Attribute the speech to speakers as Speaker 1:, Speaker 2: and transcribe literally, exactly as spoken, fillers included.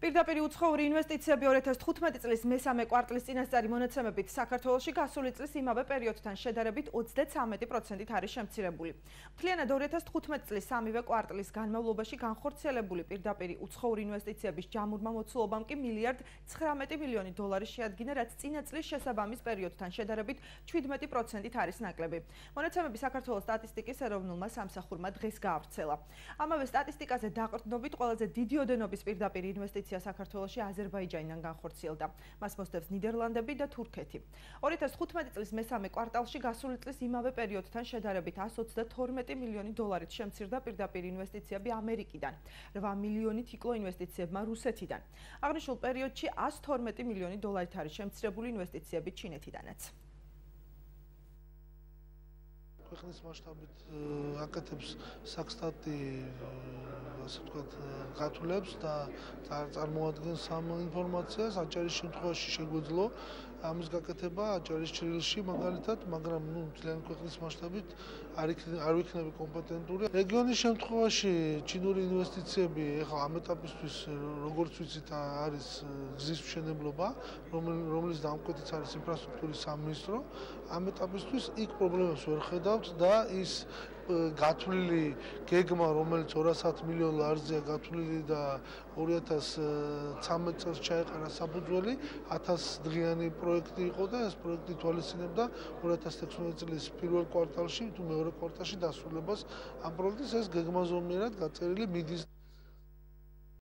Speaker 1: პირდაპირ უცხოური ინვესტიციები ორი ათას თხუთმეტი წლის მესამე კვარტლის წინასწარი მონაცემებით საქართველოში გასული წლის იმავე პერიოდთან შედარებით ოცდათვრამეტი პროცენტით არის შემცირებული. მთლიანად ორი ათას თხუთმეტი წლის სამივე კვარტლის განმავლობაში განხორციელებული პირდაპირ უცხოური ინვესტიციების ჯამურმა მოცულობამ კი მილიარდ ცხრამეტი მილიონი დოლარი შეადგინა, რაც წინა წლის შესაბამის პერიოდთან შედარებით შვიდმეტი პროცენტით არის ნაკლები. მონაცემები საქართველოს სტატისტიკის ეროვნულმა სამსახურმა დღეს გაავრცელა. ამავე სტატისტიკაზე დაყრდნობით ყველაზე დიდი ოდენობის პირდაპირ ინვესტიცია საქართველოში აზერბაიჯანიდან განხორციელდა. მას მოსდევს ნიდერლანდები და თურქეთი. ორი ათას თხუთმეტი წლის მესამე კვარტალში გასული წლის იმავე პერიოდთან შედარებით ასს ოცდათორმეტი მილიონი დოლარით შემცირდა პირდაპირ ინვესტიციები ამერიკიდან. რვა მილიონით იკლო ინვესტიციებმა რუსეთიდან. აღნიშნულ პერიოდში ასს თორმეტი მილიონი დოლარით არის შემცირებული ინვესტიციები ჩინეთიდანაც.
Speaker 2: ქვეყნის მასშტაბით აკეთებს საქსტატი ასე ვთქვათ გათვლებს და წარმოადგენს ამ ინფორმაციას. აჭარის შემთხვევაში შეგვეძლო ამის გაკეთება აჭარის ჭრილში მაგალითად, მაგრამ ნუ ძალიან ქვეყნის მასშტაბით არ არ ვიქნები კომპეტენტური. რეგიონის შემთხვევაში ჩინური ინვესტიციები ეხლა ამ ეტაპისთვის როგორც ვიცით არის გზის მშენებლობა, რომლის დამკვეთიც არის ინფრასტრუქტურის სამინისტრო. ამ ეტაპისთვის იქ პრობლემებს ვერ ხედავთ და ის გათვლილი გეგმა, რომელიც ორასათ მილიონ ლარზეა გათვლილი და ორი ათას ცხრამეტ წელს ჩაეყარა საფუძველი, ათას დღიანი პროექტი იყო და ეს პროექტი თვალისწინებდა ორი ათას ექვსმეტი წლის პირველ კვარტალში თუ მეორე კვარტალში დასრულებას ამ პროექტის. ეს გეგმა ზომიერად გაწერილი მიდის.